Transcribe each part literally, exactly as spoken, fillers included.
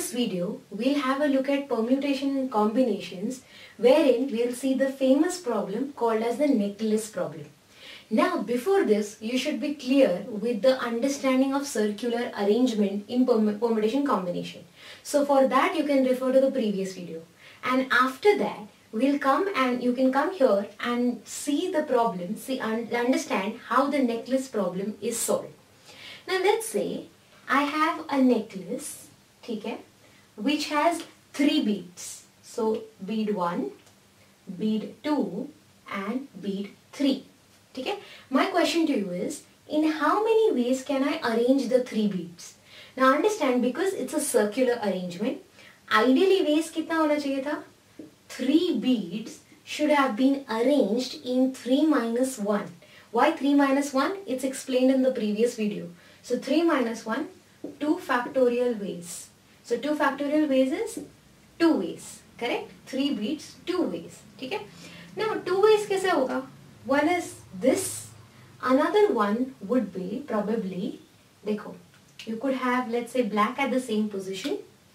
this video, we'll have a look at permutation and combinations wherein we'll see the famous problem called as the necklace problem. Now before this, you should be clear with the understanding of circular arrangement in perm permutation combination. So for that you can refer to the previous video. And after that, we'll come and you can come here and see the problem, see and understand how the necklace problem is solved. Now let's say I have a necklace, okay, which has three beads. So bead one, bead two and bead three. Okay? My question to you is, in how many ways can I arrange the three beads? Now understand, because it's a circular arrangement, ideally ways kitna hona chahiye tha? Three beads should have been arranged in three minus one. Why three minus one? It's explained in the previous video. So three minus one, two factorial ways. So two factorial ways is two ways, correct? Three beads, two ways, okay? Now two ways kaise hoga? One is this, another one would be probably, dekho, you could have, let's say, black at the same position,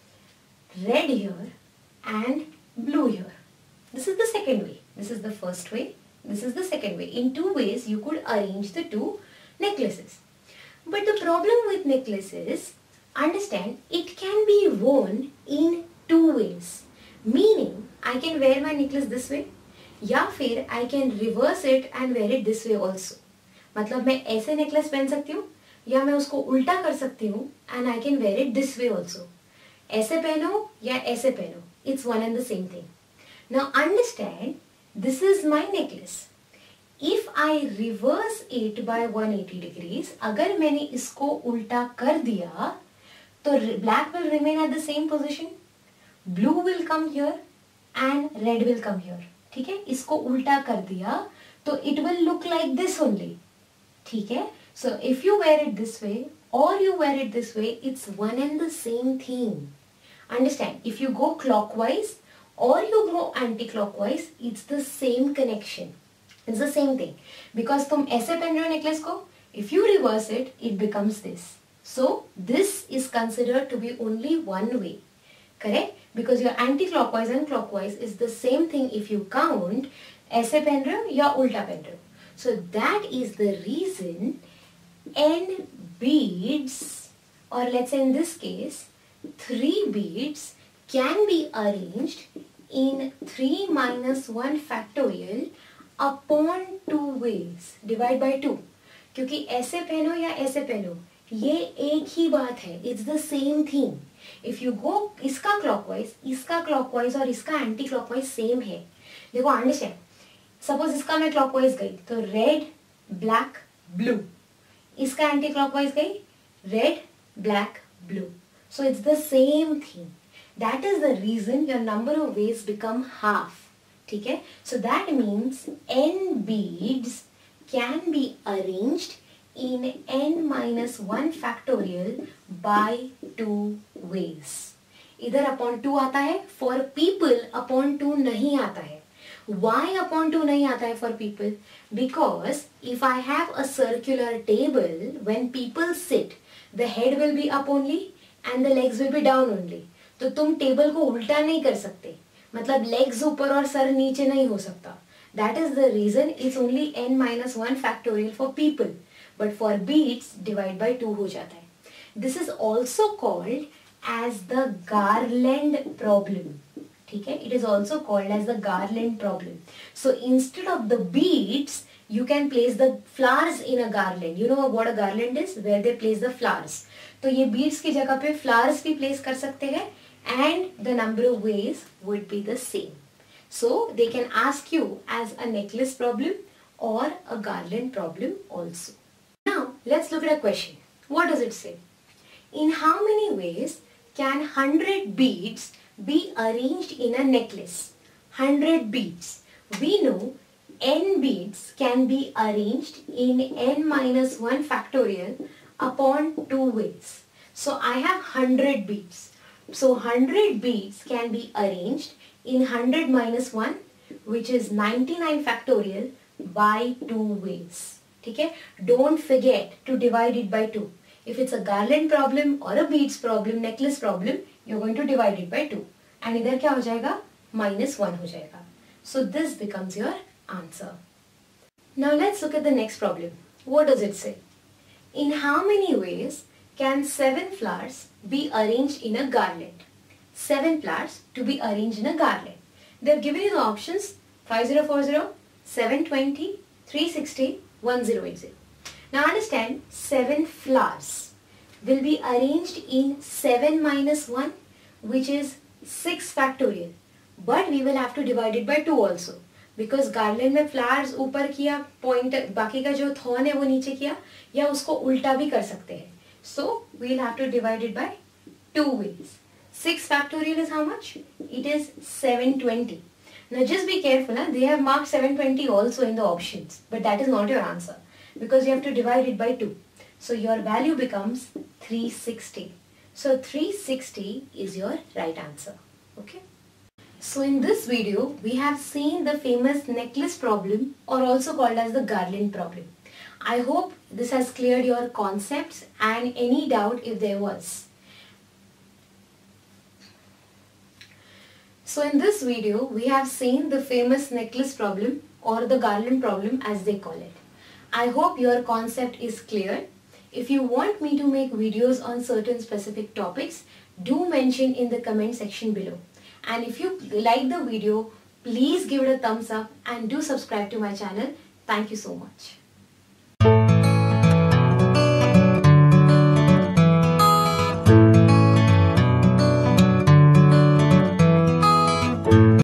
red here and blue here. This is the second way. This is the first way. This is the second way. In two ways you could arrange the two necklaces. But the problem with necklaces, understand, it can be worn in two ways. Meaning, I can wear my necklace this way, या फिर I can reverse it and wear it this way also. मतलब मैं ऐसे necklace पहन सकती हूँ या मैं उसको उल्टा कर सकती हूँ and I can wear it this way also. ऐसे पहनो या ऐसे पहनो, it's one and the same thing. Now understand, this is my necklace. If I reverse it by one hundred eighty degrees, अगर मैंने इसको उल्टा कर दिया तो black will remain at the same position, blue will come here and red will come here. ठीक है, इसको उल्टा कर दिया तो it will look like this only. ठीक है, so if you wear it this way or you wear it this way, it's one and the same thing. Understand, if you go clockwise or you go anti-clockwise, it's the same connection. It's the same thing. Because तुम ऐसे पहन रहे हो necklace को, if you reverse it, it becomes this. So this is considered to be only one way. Correct? Because your anti-clockwise and clockwise is the same thing if you count ऐसे पहन रहे हो या उल्टा पहन रहे हो. So that is the reason n beads, or let's say in this case three beads, can be arranged in three minus one factorial upon two ways. Divide by two. क्योंकि ऐसे पहनो या ऐसे पहनो, ये एक ही बात है. It's the same thing. If you go इसका clockwise, इसका clockwise और इसका anti clockwise same है. देखो understand. Suppose इसका मैं clockwise गई तो red, black, blue. इसका anti clockwise गई red, black, blue. So it's the same thing. That is the reason your number of ways become half. ठीक है? So that means n beads can be arranged in n minus one factorial by two ways. इधर upon two आता है, for people upon two नहीं आता है. Why upon two नहीं आता है for people? Because if I have a circular table, when people sit, the head will be up only and the legs will be down only. तो तुम table को उल्टा नहीं कर सकते, मतलब legs ऊपर और सर नीचे नहीं हो सकता. That is the reason it's only n minus one factorial for people. But for beads, divide by two हो जाता है. This is also called as the garland problem. ठीक है? It is also called as the garland problem. So instead of the beads, you can place the flowers in a garland. You know what a garland is? Where they place the flowers. तो ये beads की जगह पे flowers भी place कर सकते हैं, and the number of ways would be the same. So they can ask you as a necklace problem or a garland problem also. Now let's look at a question. What does it say? In how many ways can one hundred beads be arranged in a necklace? one hundred beads. We know n beads can be arranged in n minus one factorial upon two ways. So I have one hundred beads. So one hundred beads can be arranged in one hundred minus one, which is ninety-nine factorial, by two ways. Okay? Don't forget to divide it by two. If it's a garland problem or a beads problem, necklace problem, you're going to divide it by two. And इधर क्या हो जाएगा? Minus one हो जाएगा. So this becomes your answer. Now let's look at the next problem. What does it say? In how many ways can seven flowers be arranged in a garland? Seven flowers to be arranged in a garland. They've given you the options five zero four zero, seven twenty, three sixty, one zero eight zero. Now understand, seven flowers will be arranged in seven minus one, which is six factorial. But we will have to divide it by two also. Because garland में flowers ऊपर किया, point बाकी का जो thorn है वो नीचे किया, या उसको उल्टा भी कर सकते हैं. So we'll have to divide it by two ways. six factorial is how much? It is seven twenty. Now just be careful, huh? They have marked seven twenty also in the options, but that is not your answer because you have to divide it by two. So your value becomes three sixty. So three sixty is your right answer. Okay. So in this video, we have seen the famous necklace problem, or also called as the garland problem. I hope this has cleared your concepts and any doubt if there was. So in this video, we have seen the famous necklace problem or the garland problem as they call it. I hope your concept is clear. If you want me to make videos on certain specific topics, do mention in the comment section below. And if you like the video, please give it a thumbs up and do subscribe to my channel. Thank you so much.